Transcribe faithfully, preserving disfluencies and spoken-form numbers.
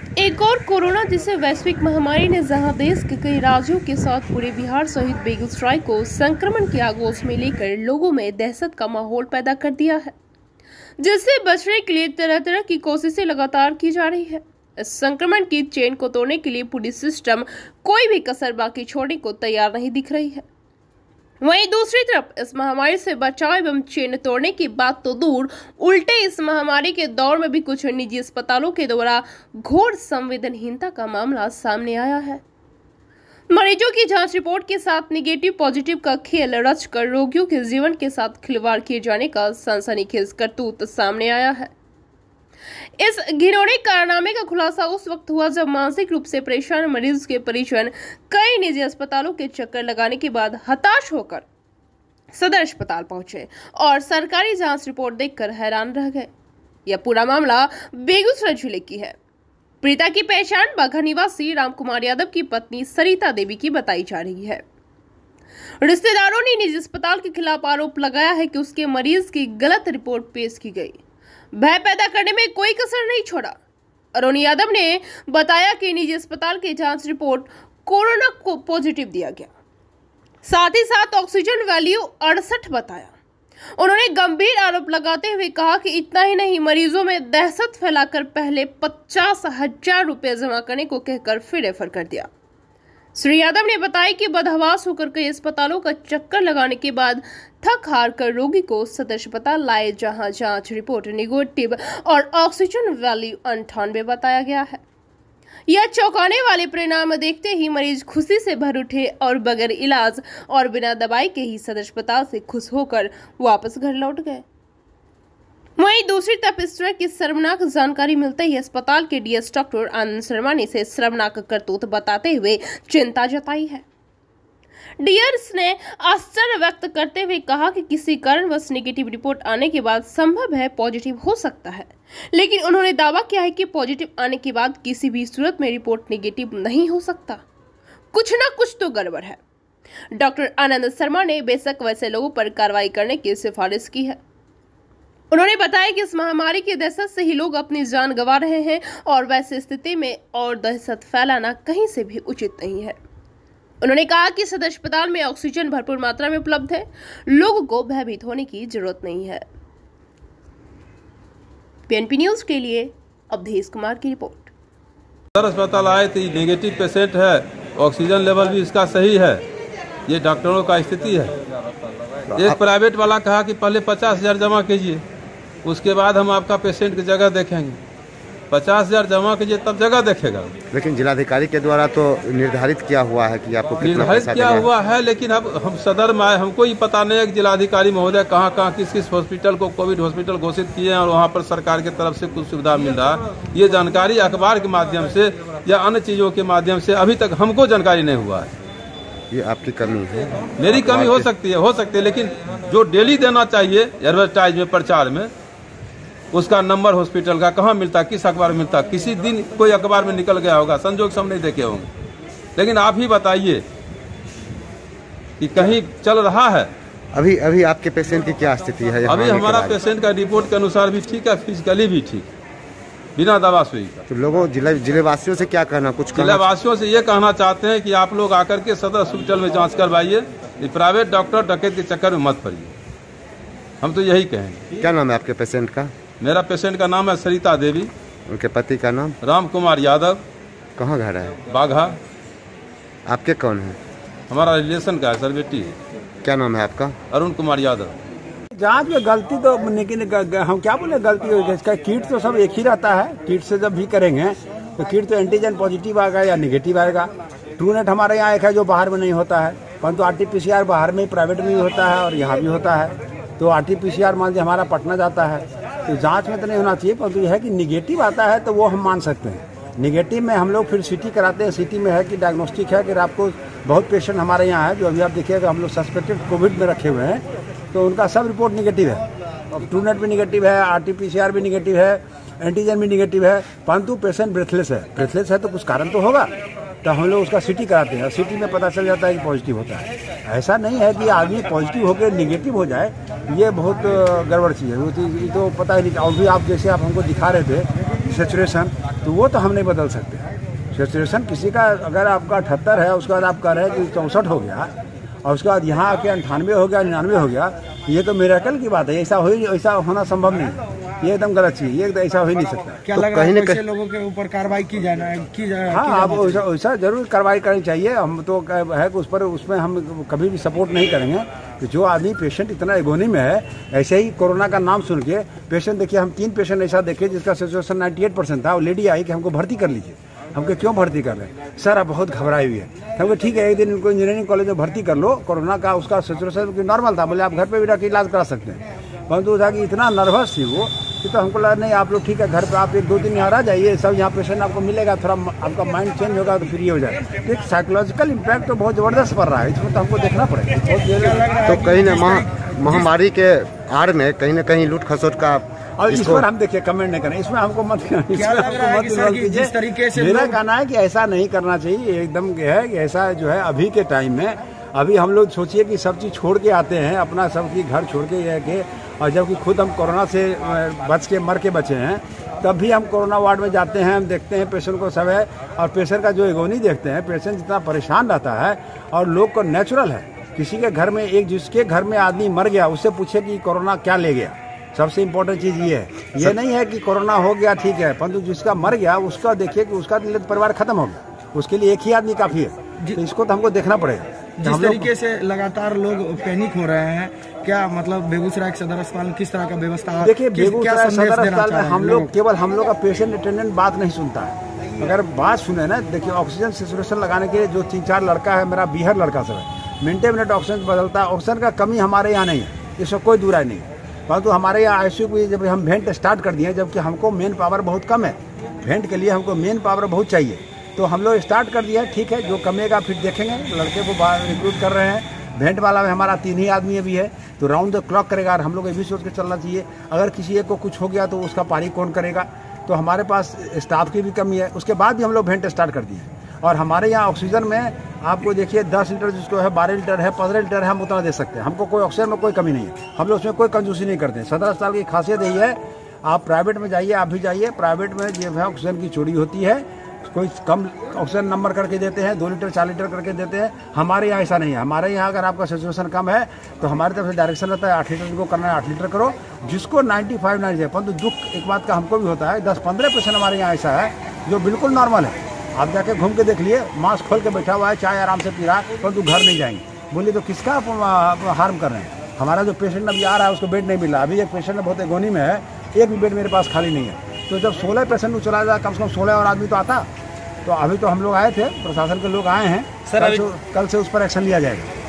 एक और कोरोना जैसे वैश्विक महामारी ने जहां देश के कई राज्यों के साथ पूरे बिहार सहित बेगूसराय को संक्रमण के आगोश में लेकर लोगों में दहशत का माहौल पैदा कर दिया है, जिससे बचने के लिए तरह तरह की कोशिशें लगातार की जा रही है। इस संक्रमण की चेन को तोड़ने के लिए पूरी सिस्टम कोई भी कसर बाकी छोड़ने को तैयार नहीं दिख रही है। वहीं दूसरी तरफ इस महामारी से बचाव एवं चेन तोड़ने की बात तो दूर, उल्टे इस महामारी के दौर में भी कुछ निजी अस्पतालों के द्वारा घोर संवेदनहीनता का मामला सामने आया है। मरीजों की जांच रिपोर्ट के साथ निगेटिव पॉजिटिव का खेल रचकर रोगियों के जीवन के साथ खिलवाड़ किए जाने का सनसनीखेज करतूत सामने आया है। इस घिनौने कारनामे का खुलासा उस वक्त हुआ जब मानसिक रूप से परेशान मरीज के परिजन कई निजी अस्पतालों के चक्कर लगाने के बाद हताश होकर सदर अस्पताल पहुंचे और सरकारी जांच रिपोर्ट देखकर हैरान रह गए। यह पूरा मामला बेगूसराय जिले की है। पीड़िता की पहचान बाघा निवासी रामकुमार यादव की पत्नी सरिता देवी की बताई जा रही है। रिश्तेदारों ने निजी अस्पताल के खिलाफ आरोप लगाया है कि उसके मरीज की गलत रिपोर्ट पेश की गई, भय पैदा करने में कोई कसर नहीं छोड़ा। अरुण यादव ने बताया कि निजी अस्पताल की जांच रिपोर्ट कोरोना को पॉजिटिव दिया गया, साथ ही साथ ऑक्सीजन वैल्यू अड़सठ बताया। उन्होंने गंभीर आरोप लगाते हुए कहा कि इतना ही नहीं, मरीजों में दहशत फैलाकर पहले पचास हजार रुपए जमा करने को कहकर फिर रेफर कर दिया। श्री यादव ने बताया कि बदहवास होकर कई अस्पतालों का चक्कर लगाने के बाद थक हार कर रोगी को सदर अस्पताल लाए, जहां जांच रिपोर्ट निगेटिव और ऑक्सीजन वैल्यू अंठानवे बताया गया है। यह चौंकाने वाले परिणाम देखते ही मरीज खुशी से भर उठे और बगैर इलाज और बिना दवाई के ही सदर अस्पताल से खुश होकर वापस घर लौट गए। वहीं दूसरी तरफ इस तरह की शर्मनाक जानकारी मिलते ही अस्पताल के डीएस डॉक्टर आनंद शर्मा ने इसे शर्मनाक करतूत बताते हुए चिंता जताई है। डीएस ने आश्चर्य व्यक्त करते हुए कहा कि किसी कारणवश नेगेटिव रिपोर्ट आने के बाद संभव है पॉजिटिव हो सकता है, लेकिन उन्होंने दावा किया है कि पॉजिटिव आने के बाद किसी भी सूरत में रिपोर्ट नेगेटिव नहीं हो सकता। कुछ ना कुछ तो गड़बड़ है। डॉक्टर आनंद शर्मा ने बेशक वैसे लोगों पर कार्रवाई करने की सिफारिश की है। उन्होंने बताया कि इस महामारी की दहशत से ही लोग अपनी जान गंवा रहे हैं और वैसी स्थिति में और दहशत फैलाना कहीं से भी उचित नहीं है। उन्होंने कहा कि सदर अस्पताल में ऑक्सीजन भरपूर मात्रा में उपलब्ध है, लोगों को भयभीत होने की जरूरत नहीं है। पीएनपी न्यूज के लिए अवधेश कुमार की रिपोर्ट। सदर अस्पताल आए थे, नेगेटिव पेशेंट है, ऑक्सीजन लेवल भी इसका सही है, ये डॉक्टरों का स्थिति है। एक प्राइवेट वाला कहा कि पहले पचास हजार जमा कीजिए, उसके बाद हम आपका पेशेंट की जगह देखेंगे। पचास हजार जमा कीजिए तब जगह देखेगा। लेकिन जिलाधिकारी के द्वारा तो निर्धारित किया हुआ है कि आपको निर्धारित किया हुआ है, लेकिन अब हम सदर में आए, हमको ही पता नहीं है कि जिलाधिकारी महोदय कहाँ कहाँ किस किस हॉस्पिटल को कोविड हॉस्पिटल घोषित किए हैं और वहाँ पर सरकार की तरफ से कुछ सुविधा मिल रहा है। ये जानकारी अखबार के माध्यम से या अन्य चीजों के माध्यम से अभी तक हमको जानकारी नहीं हुआ है। ये आपकी कमी है? मेरी कमी हो सकती है हो सकती है लेकिन जो डेली देना चाहिए एडवर्टाइज में, प्रचार में, उसका नंबर हॉस्पिटल का कहाँ मिलता, किस अखबार में मिलता? किसी दिन कोई अखबार में निकल गया होगा, संजोग से हम नहीं देखे होंगे। लेकिन आप ही बताइए कि कहीं चल रहा है। अभी अभी आपके पेशेंट की क्या स्थिति है? अभी हमारा पेशेंट का रिपोर्ट के अनुसार भी ठीक है, फिजिकली भी ठीक, बिना दवा सुई का। तो लोगों जिले जिलेवासियों से क्या कहना? कुछ जिलेवासियों से ये कहना चाहते हैं कि आप लोग आकर के सदर हॉस्पिटल में जांच करवाइए, प्राइवेट डॉक्टर डकैत के चक्कर में मत पड़िए। हम तो यही कहेंगे। क्या नाम है आपके पेशेंट का? मेरा पेशेंट का नाम है सरिता देवी। उनके पति का नाम? रामकुमार यादव। कहाँ घर है? बाघा। आपके कौन है? हमारा रिलेशन का है, सर बेटी। क्या नाम है आपका? अरुण कुमार यादव। जांच में गलती तो लेकिन हम क्या बोले, गलती हो इसका किट तो सब एक ही रहता है। किट से जब भी करेंगे तो किट तो एंटीजन पॉजिटिव आएगा या निगेटिव आएगा। ट्रू नेट हमारे यहाँ एक है जो बाहर में नहीं होता है, परंतु R T P C R बाहर में प्राइवेट में भी होता है और यहाँ भी होता है। तो R T P C R मान लीजिए हमारा पटना जाता है तो जांच में तो नहीं होना चाहिए, परंतु यह है कि निगेटिव आता है तो वो हम मान सकते हैं। निगेटिव में हम लोग फिर सीटी कराते हैं। सीटी में है कि डायग्नोस्टिक है कि आपको बहुत पेशेंट हमारे यहाँ है जो अभी आप देखिएगा हम लोग सस्पेक्टेड कोविड में रखे हुए हैं, तो उनका सब रिपोर्ट निगेटिव है। अब ट्रू नेट भी निगेटिव है, R T P C R भी निगेटिव है, एंटीजन भी निगेटिव है, परंतु पेशेंट ब्रेथलेस है। ब्रेथलेस है तो कुछ कारण तो होगा, तो हम लोग उसका सीटी कराते हैं और सीटी में पता चल जाता है कि पॉजिटिव होता है। ऐसा नहीं है कि आदमी पॉजिटिव होकर निगेटिव हो जाए, ये बहुत गड़बड़ चीज़ है। ये तो पता ही नहीं। और भी आप जैसे आप हमको दिखा रहे थे सेचुरेशन, तो वो तो हम नहीं बदल सकते। सिचुएशन किसी का अगर आपका अठहत्तर है, उसके बाद आप कह रहे हैं कि चौंसठ हो गया और उसके बाद यहाँ आके अंठानवे हो गया, निन्यानवे हो गया, ये तो मिरेकल की बात है। ऐसा हो ऐसा होना संभव नहीं, ये एकदम गलत चीज, ये एकदम ऐसा हो ही नहीं सकता। क्या लग रहा है ऐसे लोगों के ऊपर कार्रवाई की जाना की जाए? हाँ, आप वैसा वैसा जरूर कार्रवाई करनी चाहिए। हम तो है कि उस पर उसमें हम कभी भी सपोर्ट नहीं करेंगे कि जो आदमी पेशेंट इतना एगोनी में है, ऐसे ही कोरोना का नाम सुन के पेशेंट, देखिए हम तीन पेशेंट ऐसा देखे जिसका सिचुएशन अट्ठानवे परसेंट था, और लेडी आई कि हमको भर्ती कर लीजिए। हमको क्यों भर्ती कर रहे हैं सर, आप बहुत घबराई हुई है। हमको ठीक है, एक दिन इनको इंजीनियरिंग कॉलेज में भर्ती कर लो, कोरोना का उसका सिचुएशन नॉर्मल था, बोले आप घर पे भी जाकर इलाज करा सकते हैं। परंतु था कि इतना नर्वस थी वो कि तो हमको लगा नहीं आप लोग ठीक है, घर पे आप एक दो दिन यहाँ आ जाइए, सब यहाँ पेशेंट आपको मिलेगा, थोड़ा आपका माइंड चेंज होगा तो फ्री हो जाए। एक साइकोलॉजिकल इम्पैक्ट तो बहुत ज़बरदस्त पड़ रहा है, इसमें तो हमको देखना पड़ेगा। तो कहीं ना महामारी के आड़ में कहीं ना कहीं लूट खसोट का, और इस पर हम देखिए कमेंट नहीं करें, इसमें हमको मत क्या लग रहा है कि सर कि जिस तरीके से मेरा कहना है कि ऐसा नहीं करना चाहिए, एकदम है कि ऐसा जो है अभी के टाइम में, अभी हम लोग सोचिए कि सब चीज़ छोड़ के आते हैं, अपना सबकी घर छोड़ के ये के, और जबकि खुद हम कोरोना से बच के मर के बचे हैं, तब भी हम कोरोना वार्ड में जाते हैं, हम देखते हैं पेशेंट को सब है, और पेशेंट का जो एगोनी देखते हैं, पेशेंट जितना परेशान रहता है, और लोग को नेचुरल है किसी के घर में, एक जिसके घर में आदमी मर गया उससे पूछे कि कोरोना क्या ले गया। सबसे इम्पोर्टेंट चीज़ ये है, ये नहीं है कि कोरोना हो गया ठीक है, परंतु जिसका मर गया उसका देखिए कि उसका परिवार खत्म हो गया, उसके लिए एक ही आदमी काफ़ी है। तो इसको तो हमको देखना पड़ेगा। जिस तरीके से लगातार लोग पैनिक हो रहे हैं, क्या मतलब बेगूसराय के सदर अस्पताल में किस तरह का व्यवस्था? देखिए बेगूसराय सदर अस्पताल में हम लोग केवल हम लोग का पेशेंट अटेंडेंट बात नहीं सुनता है, अगर बात सुने ना, देखिए ऑक्सीजन सिचुएशन लगाने के लिए जो तीन चार लड़का है, मेरा बिहार लड़का सब है, मिनटे मिनट ऑक्सीजन बदलता है। ऑक्सीजन का कमी हमारे यहाँ नहीं है, इसमें कोई दूर नहीं, परंतु हमारे यहाँ आईसीयू को जब हम वेंट स्टार्ट कर दिए, जबकि हमको मेन पावर बहुत कम है, वेंट के लिए हमको मेन पावर बहुत चाहिए, तो हम लोग स्टार्ट कर दिया है। ठीक है, जो कमेगा फिर देखेंगे, लड़के को बाहर रिक्रूट कर रहे हैं। वेंट वाला में हमारा तीन ही आदमी अभी है, तो राउंड द क्लॉक करेगा, और हम लोग ये भी सोच के चलना चाहिए अगर किसी एक को कुछ हो गया तो उसका पारी कौन करेगा। तो हमारे पास स्टाफ की भी कमी है, उसके बाद भी हम लोग वेंट स्टार्ट कर दिए। और हमारे यहाँ ऑक्सीजन में आपको देखिए दस लीटर जिसको है, बारह लीटर है, पंद्रह लीटर है, हम उतना दे सकते हैं। हमको कोई ऑक्सीजन में कोई कमी नहीं है, हम लोग उसमें कोई कंजूसी नहीं करते हैं। सदर अस्पताल की खासियत यही है, आप प्राइवेट में जाइए, आप भी जाइए, प्राइवेट में जो है ऑक्सीजन की चोरी होती है, कोई कम ऑक्सीजन नंबर करके देते हैं, दो लीटर चार लीटर करके देते हैं। हमारे यहाँ ऐसा नहीं है, हमारे यहाँ अगर आपका सिचुएशन कम है तो हमारी तरफ से डायरेक्शन रहता है आठ लीटर को करना है, आठ लीटर करो, जिसको नाइन्टी फाइव नाइन है। परंतु दुख एक बात का हमको भी होता है, दस पंद्रह परसेंट हमारे यहाँ ऐसा है जो बिल्कुल नॉर्मल है, आप जाके घूम के देख लिए, मास्क खोल के बैठा हुआ है, चाय आराम से पी रहा है, परंतु घर नहीं जाएंगे। बोलिए तो किसका आप हार्म कर रहे हैं? हमारा जो पेशेंट अभी आ रहा है उसको बेड नहीं मिला, अभी एक पेशेंट बहुत एगोनी में है, एक भी बेड मेरे पास खाली नहीं है। तो जब सोलह पेशेंट चला जाए, कम से कम सोलह और आदमी तो आता। तो अभी तो हम लोग आए थे, प्रशासन के लोग आए हैं, सर कल से, कल से उस पर एक्शन लिया जाएगा।